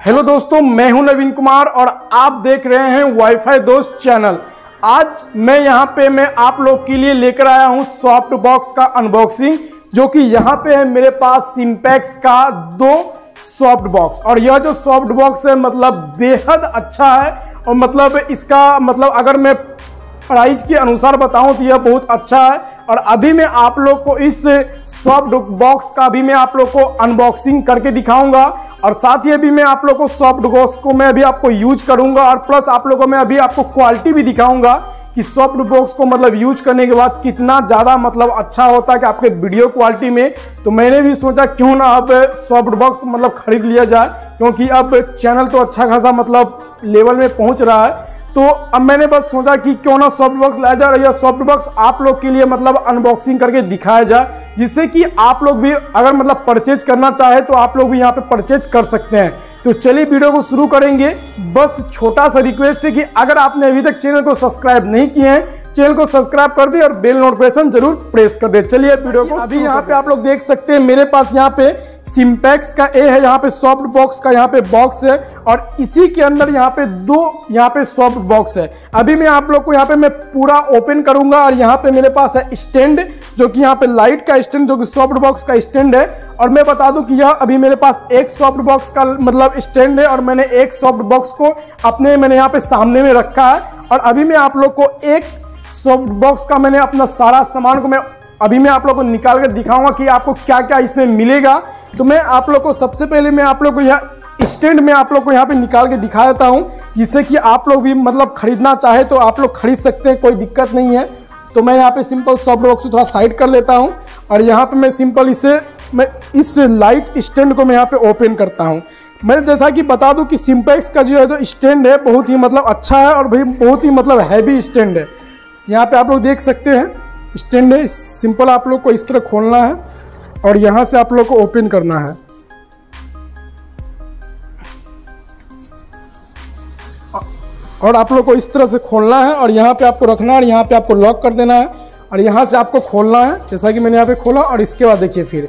Hello दोस्तों, मैं हूं नवीन कुमार और आप देख रहे हैं वाईफाई दोस्त चैनल। आज मैं आप लोग के लिए लेकर आया हूं सॉफ्ट बॉक्स का अनबॉक्सिंग, जो कि यहाँ पे है मेरे पास सिंपैक्स का 2 सॉफ्ट बॉक्स। और यह जो सॉफ्ट बॉक्स है मतलब बेहद अच्छा है और मतलब इसका मतलब अगर मैं प्राइस के अनुसार बताऊं तो यह बहुत अच्छा है। और अभी मैं आप लोग को इस सॉफ्ट बॉक्स का भी मैं आप लोग को अनबॉक्सिंग करके दिखाऊंगा और साथ ही अभी मैं आप लोग को सॉफ्ट बॉक्स को मैं अभी आपको यूज करूंगा और प्लस आप लोगों को मैं अभी आपको क्वालिटी भी दिखाऊंगा कि सॉफ्ट बॉक्स को मतलब यूज करने के बाद कितना ज़्यादा मतलब अच्छा होता है कि आपके वीडियो क्वालिटी में। तो मैंने भी सोचा क्यों ना अब सॉफ्ट बॉक्स मतलब खरीद लिया जाए, क्योंकि अब चैनल तो अच्छा खासा मतलब लेवल में पहुंच रहा है। तो अब मैंने बस सोचा कि क्यों ना सॉफ्ट बॉक्स लाया जाए और यह सॉफ्ट बॉक्स आप लोग के लिए मतलब अनबॉक्सिंग करके दिखाया जाए, जिससे कि आप लोग भी अगर मतलब परचेज करना चाहे तो आप लोग भी यहाँ पे परचेज कर सकते हैं। तो चलिए वीडियो को शुरू करेंगे। बस छोटा सा रिक्वेस्ट है कि अगर आपने अभी तक चैनल को सब्सक्राइब नहीं किए हैं, चैनल को सब्सक्राइब कर दे और बेल नोटिफिकेशन जरूर प्रेस कर दे। चलिए वीडियो को अभी यहाँ पे आप लोग देख सकते हैं मेरे पास यहाँ पे सिंपैक्स का ए है, यहाँ पे सॉफ्ट बॉक्स का यहाँ पे बॉक्स है और इसी के अंदर यहाँ पे 2 यहाँ पे सॉफ्ट बॉक्स है। अभी मैं आप लोग को यहाँ पे मैं पूरा ओपन करूंगा और यहाँ पे मेरे पास है स्टैंड, जो कि यहाँ पे लाइट का स्टैंड, जो कि सॉफ्ट बॉक्स का स्टैंड है। और मैं बता दूं कि यह अभी मेरे पास एक सॉफ्ट बॉक्स का मतलब स्टैंड है और मैंने एक सॉफ्ट बॉक्स को मैंने यहाँ पे सामने में रखा है। और अभी मैं आप लोग को एक सॉफ्ट बॉक्स का मैंने अपना सारा सामान को मैं आप लोग को निकाल कर दिखाऊंगा कि आपको क्या क्या इसमें मिलेगा। तो मैं आप लोग को सबसे पहले मैं आप लोग को यह स्टैंड में आप लोग को यहाँ पे निकाल के दिखा देता हूँ, जिससे कि आप लोग भी मतलब खरीदना चाहे तो आप लोग खरीद सकते हैं, कोई दिक्कत नहीं है। तो मैं यहाँ पे सिंपल सॉफ्ट बॉक्स को थोड़ा साइड कर लेता हूँ और यहाँ पे मैं सिंपल मैं इस लाइट स्टैंड को मैं यहाँ पे ओपन करता हूँ। मैं जैसा कि बता दूं कि सिंपैक्स का जो स्टैंड है बहुत ही मतलब अच्छा है और भाई बहुत ही मतलब हैवी स्टैंड है। यहाँ पे आप लोग देख सकते हैं स्टैंड है। सिंपल आप लोग को इस तरह खोलना है और यहाँ से आप लोग को ओपन करना है और आप लोग को इस तरह से खोलना है और यहाँ पे आपको रखना है और यहाँ पे आपको लॉक कर देना है और यहाँ से आपको खोलना है, जैसा कि मैंने यहाँ पे खोला। और इसके बाद देखिए फिर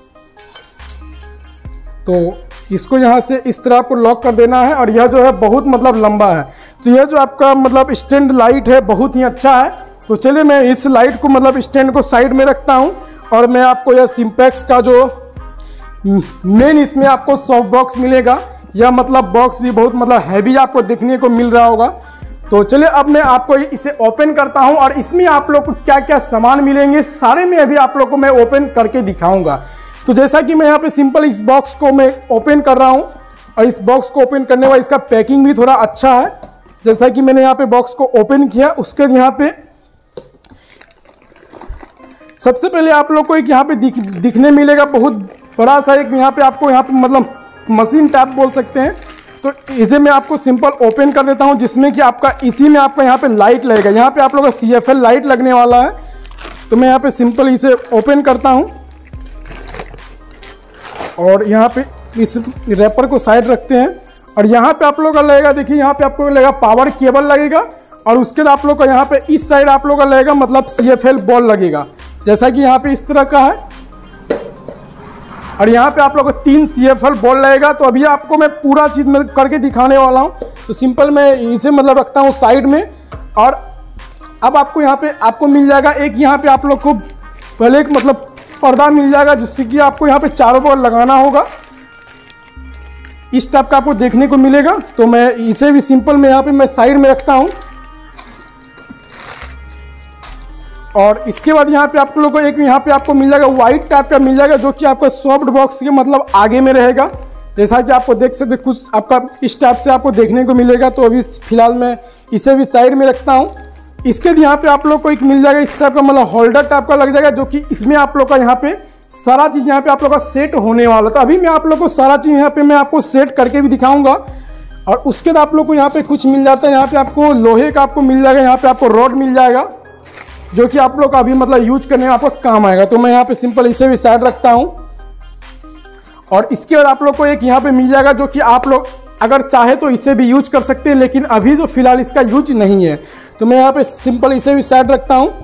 तो इसको यहाँ से इस तरह आपको लॉक कर देना है और यह जो है बहुत मतलब लंबा है। तो यह जो आपका मतलब स्टैंड लाइट है बहुत ही अच्छा है। तो चलिए मैं इस लाइट को मतलब स्टैंड को साइड में रखता हूँ और मैं आपको यह सिंपैक्स का जो मेन इसमें आपको सॉफ्ट बॉक्स मिलेगा, यह मतलब बॉक्स भी बहुत मतलब हैवी आपको देखने को मिल रहा होगा। तो चलिए अब मैं आपको इसे ओपन करता हूं और इसमें आप लोग को क्या क्या सामान मिलेंगे सारे में अभी आप लोग को मैं ओपन करके दिखाऊंगा। तो जैसा कि मैं यहाँ पे सिंपल इस बॉक्स को मैं ओपन कर रहा हूं और इस बॉक्स को ओपन करने बाद इसका पैकिंग भी थोड़ा अच्छा है। जैसा कि मैंने यहाँ पे बॉक्स को ओपन किया, उसके यहाँ पे सबसे पहले आप लोग को एक यहाँ पे दिखने मिलेगा बहुत बड़ा सा एक यहाँ पे आपको यहाँ पे मतलब मशीन टैप बोल सकते हैं। तो इसे मैं आपको सिंपल ओपन कर देता हूं, जिसमें कि आपका इसी में आपका यहाँ पे लाइट लगेगा। यहाँ पे आप लोगों का CFL लाइट लगने वाला है। तो मैं यहाँ पे सिंपल इसे ओपन करता हूं और यहाँ पे इस रैपर को साइड रखते हैं और यहाँ पे आप लोग का लगेगा, देखिए यहाँ पे आपको लगेगा पावर केबल लगेगा और उसके बाद आप लोग का यहाँ पे इस साइड आप लोग का लगेगा मतलब CFL बॉल लगेगा, जैसा कि यहाँ पे इस तरह का है। और यहाँ पे आप लोग को 3 CFL बॉल लगेगा। तो अभी आपको मैं पूरा चीज़ में करके दिखाने वाला हूँ। तो सिंपल मैं इसे मतलब रखता हूँ साइड में और अब आपको यहाँ पे आपको मिल जाएगा एक यहाँ पे आप लोग को पहले एक मतलब पर्दा मिल जाएगा, जिससे कि आपको यहाँ पे चारों बॉल लगाना होगा। इस टाइप का आपको देखने को मिलेगा। तो मैं इसे भी सिंपल में यहाँ पे मैं साइड में रखता हूँ और इसके बाद यहाँ पे आप लोगों को एक यहाँ पे आपको मिल जाएगा व्हाइट टाइप का मिल जाएगा, जो कि आपका सॉफ्ट बॉक्स के मतलब आगे में रहेगा। जैसा कि आपको देख सकते कुछ आपका इस टाइप से आपको देखने को मिलेगा। तो अभी फिलहाल मैं इसे भी साइड में रखता हूँ। इसके यहाँ पे आप लोग को एक मिल जाएगा इस टाइप का मतलब होल्डर टाइप का लग जाएगा, जो कि इसमें आप लोग का यहाँ पे सारा चीज़ यहाँ पे आप लोग का सेट होने वाला। तो अभी मैं आप लोग को सारा चीज़ यहाँ पे मैं आपको सेट करके भी दिखाऊंगा। और उसके बाद आप लोग को यहाँ पे कुछ मिल जाता है, यहाँ पे आपको लोहे का आपको मिल जाएगा, यहाँ पे आपको रॉड मिल जाएगा, जो कि आप लोग का अभी मतलब यूज करने में आपको काम आएगा। तो मैं यहाँ पे सिंपल इसे भी साइड रखता हूँ और इसके बाद आप लोग को एक यहाँ पे मिल जाएगा, जो कि आप लोग अगर चाहे तो इसे भी यूज कर सकते हैं, लेकिन अभी तो फिलहाल इसका यूज नहीं है। तो मैं यहाँ पे सिंपल इसे भी साइड रखता हूँ।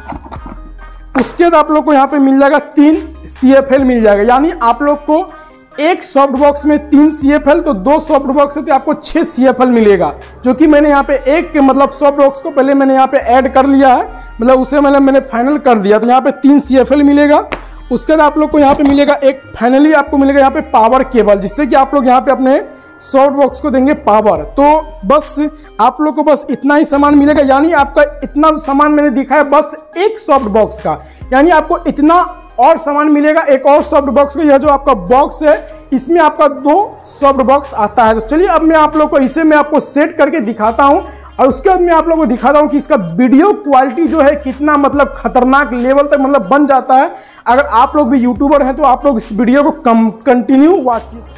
उसके बाद आप लोग को यहाँ पे मिल जाएगा 3 CFL मिल जाएगा, यानी आप लोग को एक सॉफ्ट बॉक्स में 3 CFL, तो 2 सॉफ्ट बॉक्स है तो आपको 6 CFL मिलेगा, जो कि मैंने यहाँ पे एक मतलब सॉफ्ट बॉक्स को पहले मैंने यहाँ पे ऐड कर लिया है, मतलब उसे मतलब मैंने फाइनल कर दिया। तो यहाँ पे 3 CFL मिलेगा। उसके बाद आप लोग को यहाँ पे मिलेगा एक, फाइनली आपको मिलेगा यहाँ पे पावर केबल, जिससे कि आप लोग यहाँ पे अपने सॉफ्ट बॉक्स को देंगे पावर। तो बस आप लोग को बस इतना ही सामान मिलेगा, यानी आपका इतना सामान मैंने दिखाया बस एक सॉफ्ट बॉक्स का, यानी आपको इतना और सामान मिलेगा एक और सॉफ्ट बॉक्स का। यह जो आपका बॉक्स है इसमें आपका 2 सॉफ्ट बॉक्स आता है। तो चलिए अब मैं आप लोग को इसे मैं आपको सेट करके दिखाता हूं, और उसके बाद मैं आप लोगों को दिखाता हूं कि इसका वीडियो क्वालिटी जो है कितना मतलब खतरनाक लेवल तक मतलब बन जाता है। अगर आप लोग भी यूट्यूबर हैं तो आप लोग इस वीडियो को कंटिन्यू वॉच कीजिए।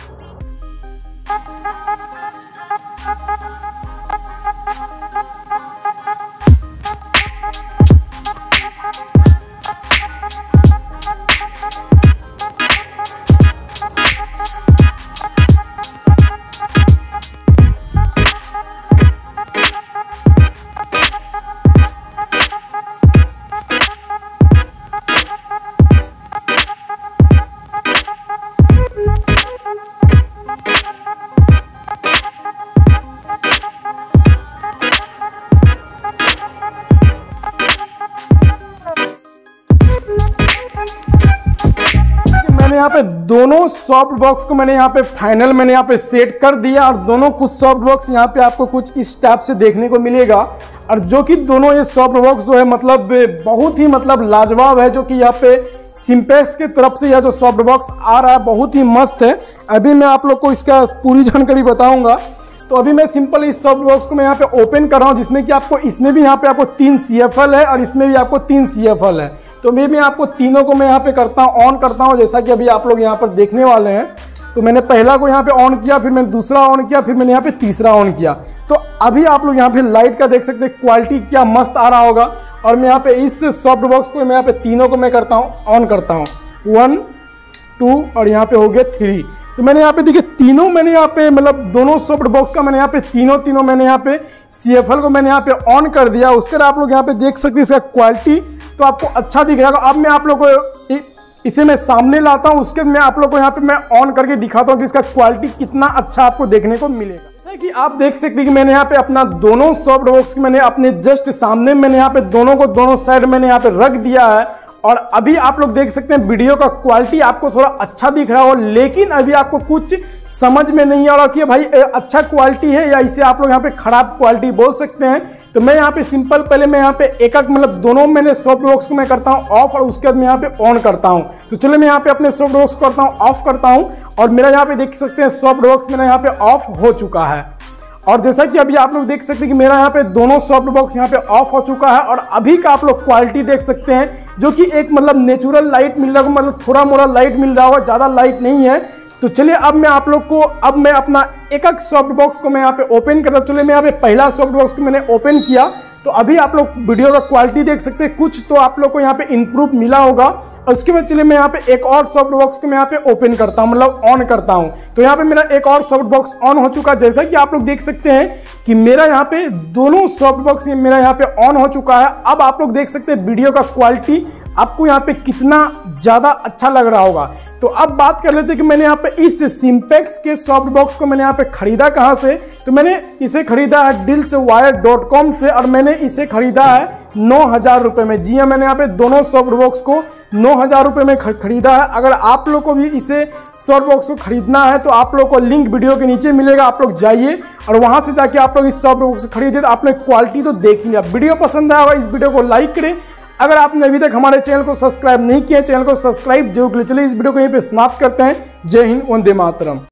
यहाँ पे दोनों सॉफ्ट बॉक्स को मैंने यहाँ पे फाइनल मैंने यहाँ पे सेट कर दिया, और दोनों कुछ सॉफ्ट बॉक्स यहाँ पे आपको कुछ इस टाइप से देखने को मिलेगा। और जो कि दोनों ये सॉफ्ट बॉक्स जो है मतलब बहुत ही मतलब लाजवाब है, जो कि यहाँ पे सिंपेक्स की तरफ से यह जो सॉफ्ट बॉक्स आ रहा है बहुत ही मस्त है। अभी मैं आप लोग को इसका पूरी जानकारी बताऊंगा। तो अभी मैं सिंपल इस सॉफ्ट बॉक्स को मैं यहाँ पे ओपन कर रहा हूँ, जिसमें कि आपको इसमें भी यहाँ पे आपको 3 CFL है और इसमें भी आपको 3 CFL है। तो मैं आपको तीनों को मैं यहाँ पे करता हूँ, ऑन करता हूँ, जैसा कि अभी आप लोग यहाँ पर देखने वाले हैं। तो मैंने पहला को यहाँ पे ऑन किया, फिर मैंने दूसरा ऑन किया, फिर मैंने यहाँ पे तीसरा ऑन किया। तो अभी आप लोग यहाँ पे लाइट का देख सकते हैं, क्वालिटी क्या मस्त आ रहा होगा। और मैं यहाँ पे इस सॉफ्ट बॉक्स को मैं यहाँ पे तीनों को मैं करता हूँ, ऑन करता हूँ, 1 2 और यहाँ पे हो गया 3। तो मैंने यहाँ पे देखिए तीनों मैंने यहाँ पे मतलब दोनों सॉफ्ट बॉक्स का मैंने यहाँ पे तीनों मैंने यहाँ पे CFL को मैंने यहाँ पे ऑन कर दिया। उसके बाद आप लोग यहाँ पे देख सकते हैं इसका क्वालिटी तो आपको अच्छा दिख रहा है। अब मैं आप लोग को इसे मैं सामने लाता हूँ, उसके बाद मैं आप लोग को यहाँ पे मैं ऑन करके दिखाता हूँ कि इसका क्वालिटी कितना अच्छा आपको देखने को मिलेगा। जैसे कि आप देख सकते हैं कि मैंने यहाँ पे अपना दोनों सॉफ्ट बॉक्स मैंने अपने जस्ट सामने मैंने यहाँ पे दोनों को दोनों साइड मैंने यहाँ पे रख दिया है। और अभी आप लोग देख सकते हैं वीडियो का क्वालिटी आपको थोड़ा अच्छा दिख रहा हो, लेकिन अभी आपको कुछ समझ में नहीं आ रहा कि भाई अच्छा क्वालिटी है या इसे आप लोग यहाँ पे खराब क्वालिटी बोल सकते हैं। तो मैं यहाँ पे सिंपल पहले मैं यहाँ पे एक मतलब दोनों मैंने सॉफ्ट बॉक्स को मैं करता हूँ ऑफ, और उसके बाद मैं यहाँ पे ऑन करता हूँ। तो चलो मैं यहाँ पे अपने सॉफ्ट बॉक्स को करता हूँ ऑफ करता हूँ, और मेरा यहाँ पे देख सकते हैं सॉफ्ट बॉक्स मेरा यहाँ पे ऑफ हो चुका है। और जैसा कि अभी आप लोग देख सकते हैं कि मेरा यहाँ पे दोनों सॉफ्ट बॉक्स यहाँ पे ऑफ हो चुका है। और अभी का आप लोग क्वालिटी देख सकते हैं, जो कि एक मतलब नेचुरल लाइट मिल रहा होगा, मतलब थोड़ा मोड़ा लाइट मिल रहा होगा, ज़्यादा लाइट नहीं है। तो चलिए अब मैं आप लोग को अब मैं अपना एक सॉफ्ट बॉक्स को मैं यहाँ पे ओपन करता हूँ। चलिए मैं यहाँ पे पहला सॉफ्ट बॉक्स को मैंने ओपन किया, तो अभी आप लोग वीडियो का क्वालिटी देख सकते हैं, कुछ तो आप लोग को यहाँ पे इम्प्रूव मिला होगा। और उसके बाद चलिए मैं यहाँ पे एक और सॉफ्ट बॉक्स को मैं यहाँ पे ओपन करता हूँ, मतलब ऑन करता हूँ। तो यहाँ पे मेरा एक और सॉफ्ट बॉक्स ऑन हो चुका है। जैसा कि आप लोग देख सकते हैं कि मेरा यहाँ पे दोनों सॉफ्ट बॉक्स मेरा यहाँ पे ऑन हो चुका है। अब आप लोग देख सकते हैं वीडियो का क्वालिटी आपको यहाँ पे कितना ज़्यादा अच्छा लग रहा होगा। तो अब बात कर लेते हैं कि मैंने यहाँ पे इस सिंपेक्स के सॉफ्ट बॉक्स को मैंने यहाँ पे खरीदा कहाँ से। तो मैंने इसे खरीदा है dealswire.com से, और मैंने इसे खरीदा है 9,000 रुपये में। जी हाँ, मैंने यहाँ पे दोनों सॉफ्ट बॉक्स को 9,000 रुपये में खरीदा है। अगर आप लोग को भी इसे सॉफ्ट बॉक्स को खरीदना है तो आप लोग को लिंक वीडियो के नीचे मिलेगा, आप लोग जाइए और वहाँ से जाके आप लोग इस सॉफ्ट बॉक्स खरीदिए। तो आपने क्वालिटी तो देख लिया। वीडियो पसंद आया होगा इस वीडियो को लाइक करें। अगर आपने अभी तक हमारे चैनल को सब्सक्राइब नहीं किया, चैनल को सब्सक्राइब जरूर करें। चलिए इस वीडियो को यहीं पे समाप्त करते हैं। जय हिंद, वंदे मातरम।